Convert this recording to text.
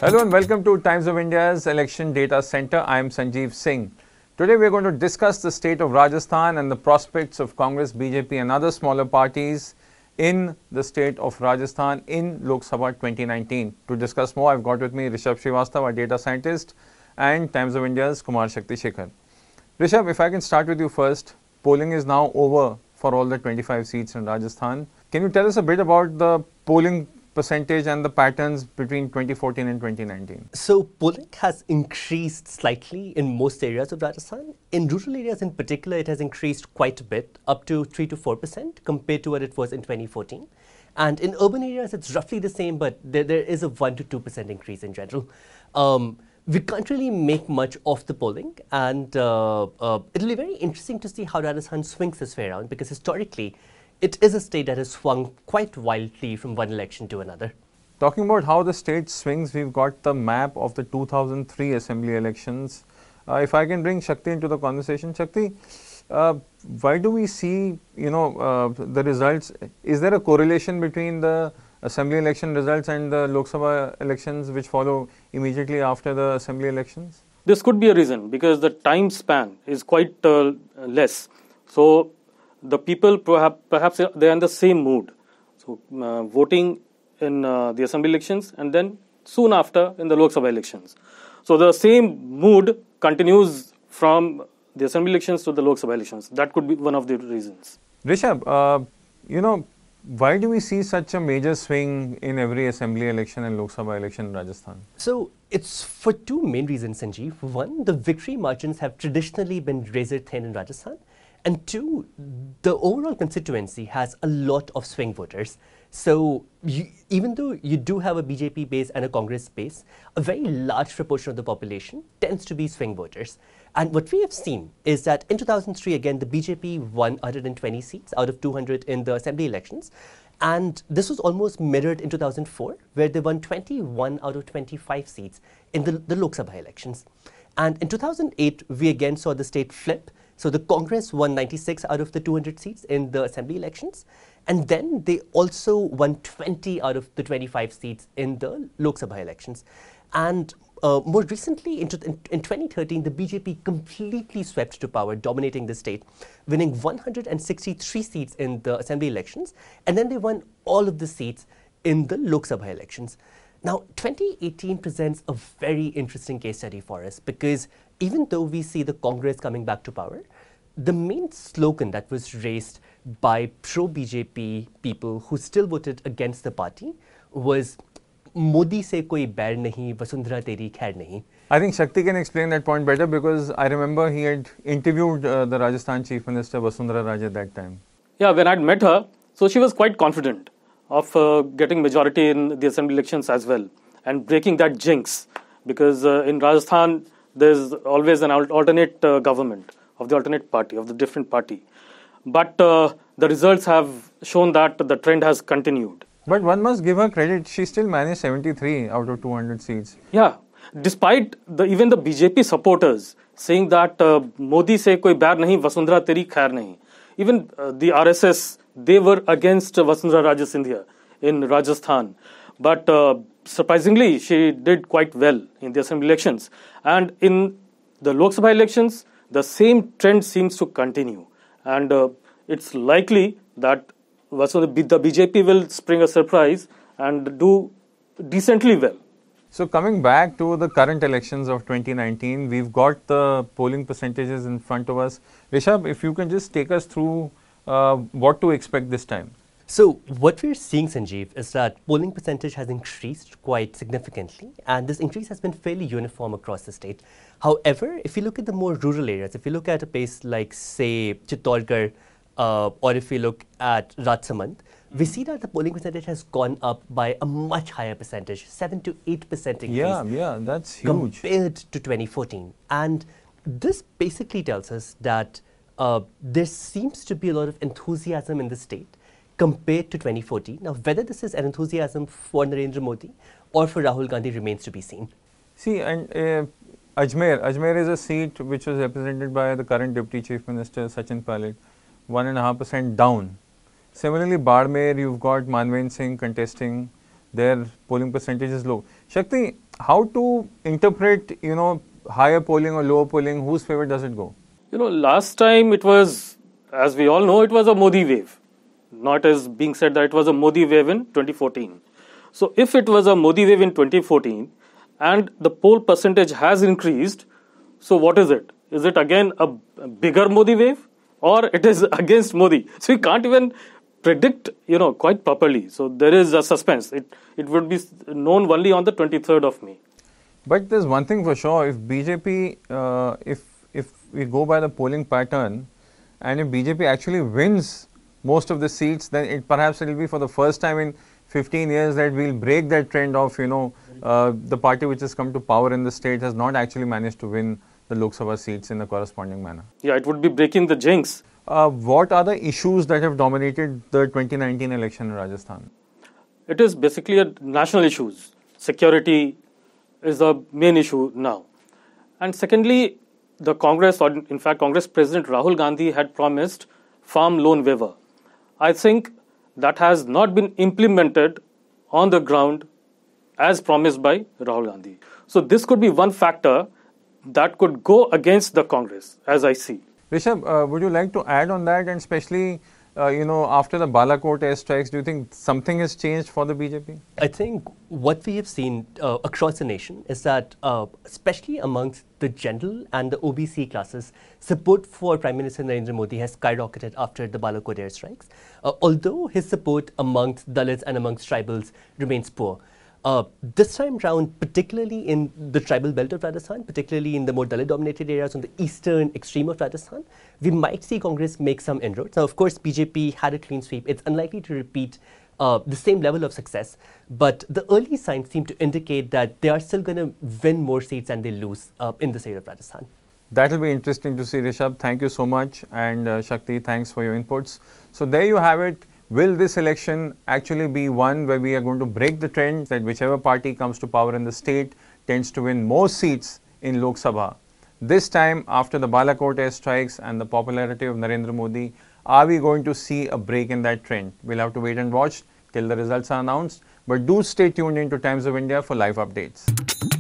Hello and welcome to Times of India's Election Data Center. I am Sanjeev Singh. Today we are going to discuss the state of Rajasthan and the prospects of Congress, BJP and other smaller parties in the state of Rajasthan in Lok Sabha 2019. To discuss more, I've got with me Rishabh Srivastava, our data scientist, and Times of India's Kumar Shakti Shekhar. Rishabh, if I can start with you first. Polling is now over for all the 25 seats in Rajasthan. Can you tell us a bit about the polling percentage and the patterns between 2014 and 2019? So polling has increased slightly in most areas of Rajasthan. In rural areas in particular, it has increased quite a bit, up to 3 to 4% compared to what it was in 2014. And in urban areas, it's roughly the same, but there is a 1 to 2% increase in general. We can't really make much of the polling, and it'll be very interesting to see how Rajasthan swings this way around, because historically, it is a state that has swung quite wildly from one election to another. Talking about how the state swings, we've got the map of the 2003 assembly elections. If I can bring Shakti into the conversation. Shakti, why do we see, the results? Is there a correlation between the assembly election results and the Lok Sabha elections which follow immediately after the assembly elections? This could be a reason, because the time span is quite less. So the people perhaps they are in the same mood. So voting in the assembly elections and then soon after in the Lok Sabha elections. So the same mood continues from the assembly elections to the Lok Sabha elections. That could be one of the reasons. Rishabh, why do we see such a major swing in every assembly election and Lok Sabha election in Rajasthan? So it's for two main reasons, Sanjeev. One, the victory margins have traditionally been razor thin in Rajasthan. And two, the overall constituency has a lot of swing voters. So even though you do have a BJP base and a Congress base, a very large proportion of the population tends to be swing voters. And what we have seen is that in 2003, again, the BJP won 120 seats out of 200 in the assembly elections. And this was almost mirrored in 2004, where they won 21 out of 25 seats in the Lok Sabha elections. And in 2008, we again saw the state flip. So the Congress won 96 out of the 200 seats in the assembly elections. And then they also won 20 out of the 25 seats in the Lok Sabha elections. And more recently, in 2013, the BJP completely swept to power, dominating the state, winning 163 seats in the assembly elections. And then they won all of the seats in the Lok Sabha elections. Now, 2018 presents a very interesting case study for us, because even though we see the Congress coming back to power, the main slogan that was raised by pro-BJP people who still voted against the party was Modi se koi bair nahi, Vasundhara teri khair nahi. I think Shakti can explain that point better, because I remember he had interviewed the Rajasthan Chief Minister Vasundhara Raje at that time. Yeah, when I'd met her, so she was quite confident of getting majority in the assembly elections as well and breaking that jinx, because in Rajasthan there's always an alternate government of the alternate party, of the different party. But the results have shown that the trend has continued. But one must give her credit, she still managed 73 out of 200 seats. Yeah, despite even the BJP supporters saying that Modi se koi bair nahi, Vasundhara teri khair nahi. Even the RSS, they were against Vasundhara Raje Scindia in Rajasthan. But surprisingly, she did quite well in the assembly elections. And in the Lok Sabha elections, the same trend seems to continue. And it's likely that the BJP will spring a surprise and do decently well. So coming back to the current elections of 2019, we've got the polling percentages in front of us. Rishabh, if you can just take us through what to expect this time. So what we're seeing, Sanjeev, is that polling percentage has increased quite significantly, and this increase has been fairly uniform across the state. However, if you look at the more rural areas, if you look at a place like, say, Chittorgarh, or if we look at Rajsamand, we see that the polling percentage has gone up by a much higher percentage, 7 to 8% increase. Yeah, that's huge. Compared to 2014. And this basically tells us that there seems to be a lot of enthusiasm in the state compared to 2014. Now, whether this is an enthusiasm for Narendra Modi or for Rahul Gandhi remains to be seen. See, and Ajmer is a seat which was represented by the current Deputy Chief Minister Sachin Pilot, 1.5% down. Similarly, Barmer, you've got Manmohan Singh contesting. their polling percentage is low. Shakti, how to interpret, higher polling or lower polling? Whose favor does it go? Last time it was, as we all know, it was a Modi wave. Not as being said that it was a Modi wave in 2014. So if it was a Modi wave in 2014 and the poll percentage has increased, so what is it? Is it again a bigger Modi wave or it is against Modi? So we can't even predict, quite properly. So there is a suspense. It would be known only on the 23rd of May. But there's one thing for sure, if BJP, if we go by the polling pattern, and if BJP actually wins most of the seats, then perhaps it will be for the first time in 15 years that we'll break that trend of, the party which has come to power in the state has not actually managed to win the Lok Sabha seats in a corresponding manner. Yeah, it would be breaking the jinx. What are the issues that have dominated the 2019 election in Rajasthan? It is basically a national issues. Security is the main issue now. And secondly, the Congress, or in fact Congress President Rahul Gandhi had promised farm loan waiver. I think that has not been implemented on the ground as promised by Rahul Gandhi. So this could be one factor that could go against the Congress, as I see. Rishabh, would you like to add on that, and especially, after the Balakot airstrikes, do you think something has changed for the BJP? I think what we have seen across the nation is that, especially amongst the general and the OBC classes, support for Prime Minister Narendra Modi has skyrocketed after the Balakot airstrikes, although his support amongst Dalits and amongst tribals remains poor. This time round, particularly in the tribal belt of Rajasthan, particularly in the more Dalit-dominated areas on the eastern extreme of Rajasthan, we might see Congress make some inroads. Now, of course, BJP had a clean sweep. It's unlikely to repeat the same level of success, but the early signs seem to indicate that they are still going to win more seats than they lose in the state of Rajasthan. That will be interesting to see, Rishabh. Thank you so much. And Shakti, thanks for your inputs. So there you have it. Will this election actually be one where we are going to break the trend that whichever party comes to power in the state tends to win more seats in Lok Sabha? This time, after the Balakot airstrikes and the popularity of Narendra Modi, are we going to see a break in that trend? We'll have to wait and watch till the results are announced. But do stay tuned into Times of India for live updates.